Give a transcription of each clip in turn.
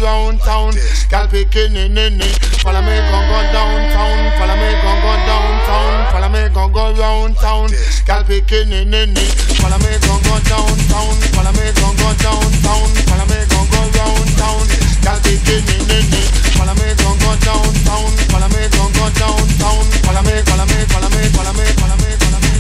round town. Girl picking in. Follow me, go downtown. Follow me, go downtown. Follow me, go round town. Girl picking in. Follow me, go downtown. Follow me, go downtown. Follow me, go round town. Girl picking in. Follow me, go downtown. Follow me, go downtown. Follow me, follow me, follow me, follow me, follow me, follow me.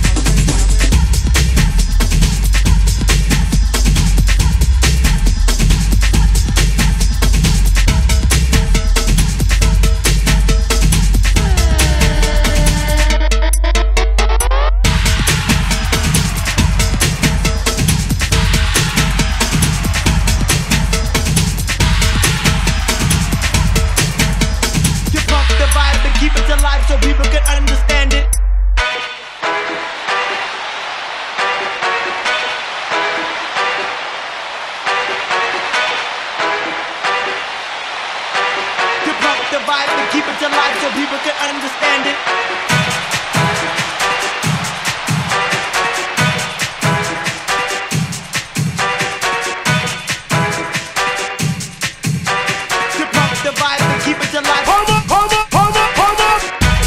So people can understand it. To pump the vibe and keep it alive so people can understand it. To pump the vibe and keep it alive. Hold up, hold up, hold up, hold up.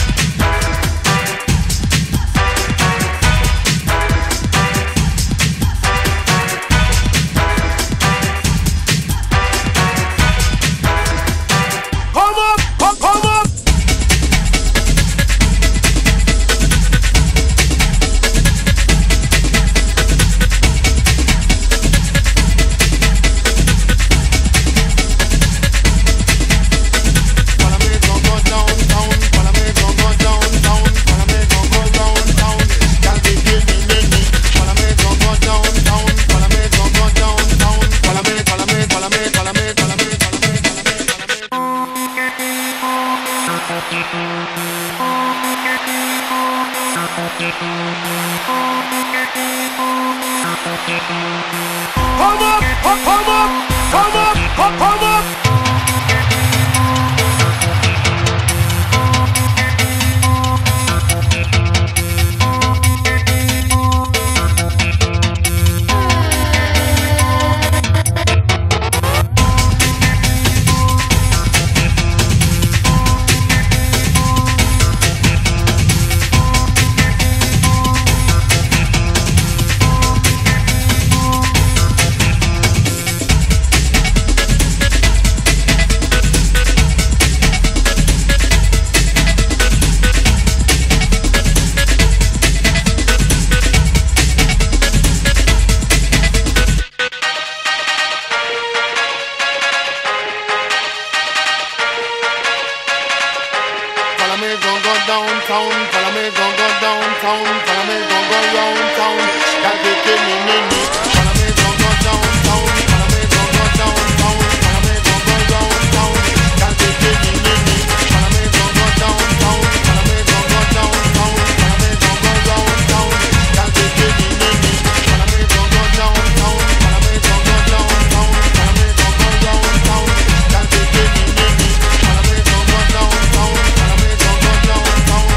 Downtown, follow me, go downtown, follow me, go round town. Got the killing in me. Follow me, go downtown, follow me, go downtown, follow me, go round town. Got the killing in me. Follow me, go downtown, follow me, go downtown, follow me, go round town. Got the killing in me. Follow me, go downtown, follow me, go downtown, follow me, go round town. Got the killing in me. Follow me, go downtown, follow me, go downtown.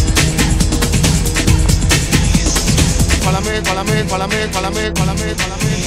Follow me, follow me, follow me, follow me, follow me.